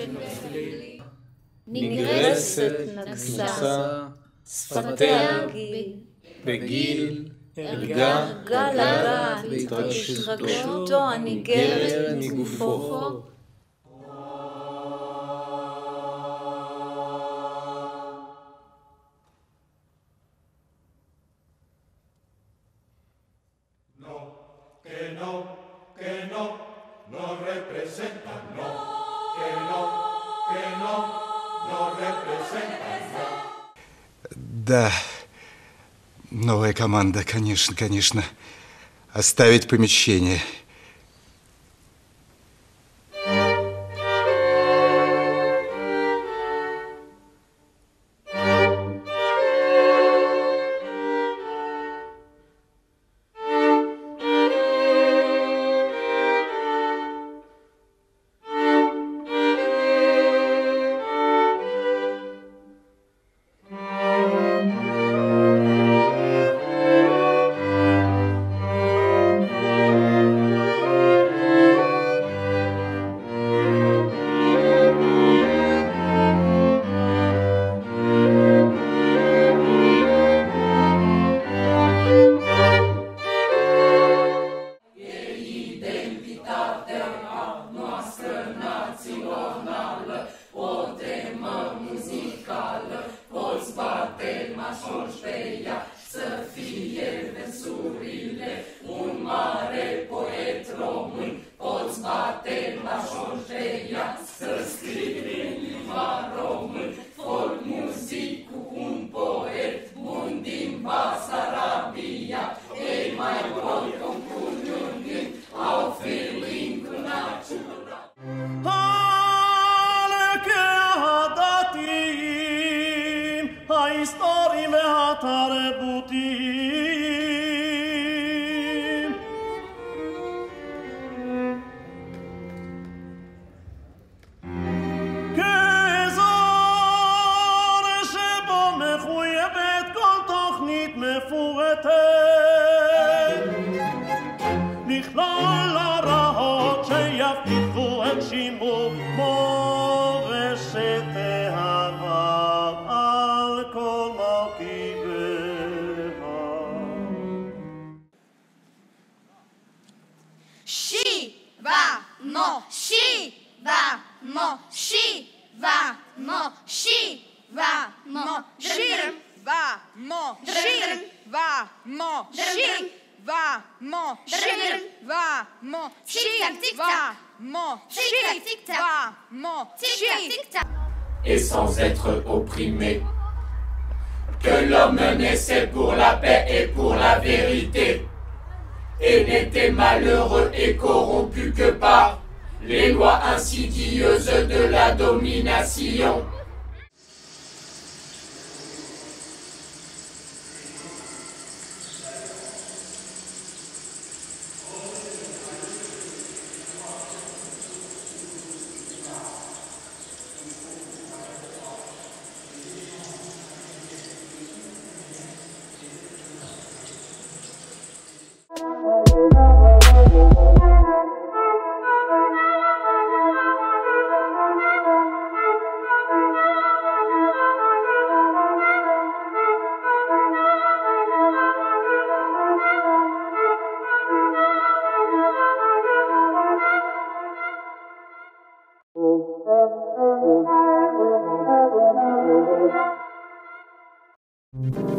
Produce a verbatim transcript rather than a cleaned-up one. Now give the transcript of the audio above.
נגרסת נגסה, שפתיה בגיל, ערגה לגעת בהתרגשותו הניגרת מגופו. Да, новая команда, конечно, конечно. Оставить помещение. ההיסטוריים והתרבותיים. כאזור שבו מחויבת כל תוכנית מפורטת לכלול הוראות שיבטיחו את שימור מורשת העבר על כל מרכיביה. שיבה מו שיבה מו שיבה מו שיבה מו שיבה מו שיבה מו שיבה מו שיבה מו שיבה מו שיבה מו שיבה. Et sans être opprimé, que l'homme naissait pour la paix et pour la vérité, et n'était malheureux et corrompu que par les lois insidieuses de la domination. Thank you.